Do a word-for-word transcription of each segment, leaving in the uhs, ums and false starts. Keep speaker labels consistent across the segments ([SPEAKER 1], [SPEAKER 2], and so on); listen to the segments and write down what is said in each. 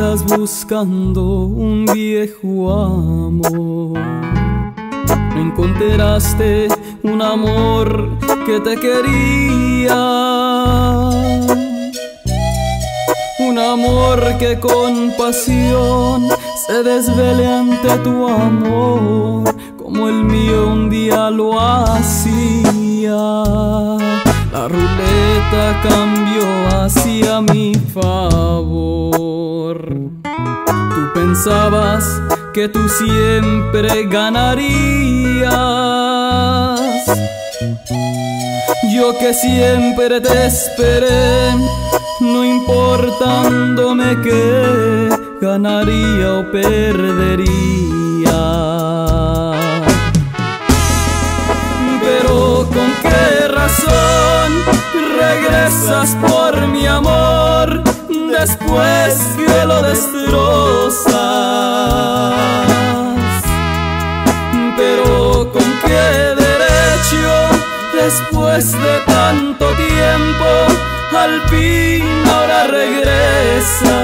[SPEAKER 1] estás buscando un viejo amor. No encontraste un amor que te quería, un amor que con pasión se desvele ante tu amor, como el mío un día lo hacía. La ruleta cambió hacia mi favor. Tú pensabas que tú siempre ganarías, yo que siempre te esperé, no importándome que ganaría o perdería. Pero ¿con qué razón regresas por mi amor después que lo destrozas? Pero ¿con qué derecho después de tanto tiempo al fin ahora regresas?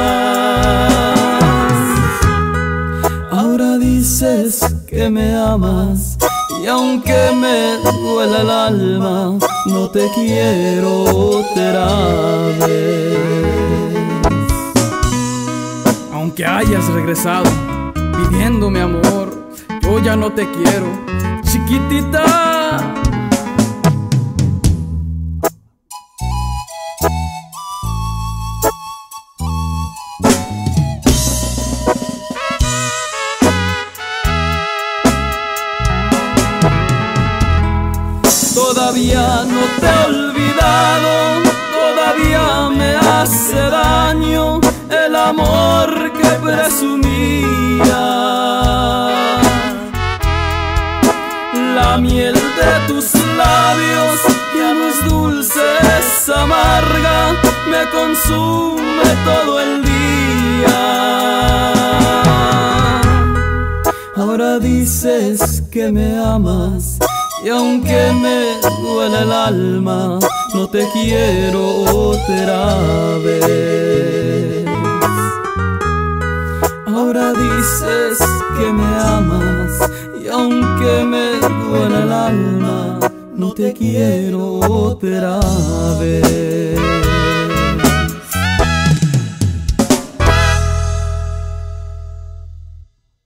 [SPEAKER 1] Ahora dices que me amas y aunque me duela el alma, no te quiero otra vez.
[SPEAKER 2] Aunque hayas regresado pidiéndome amor, yo ya no te quiero, chiquitita.
[SPEAKER 1] Todavía no te he olvidado, todavía me hace daño el amor que presumía. La miel de tus labios ya no es dulce, es amarga, me consume todo el día. Ahora dices que me amas y aunque me duele el alma, no te quiero otra vez. Ahora dices que me amas y aunque me duele el alma, no te quiero otra vez.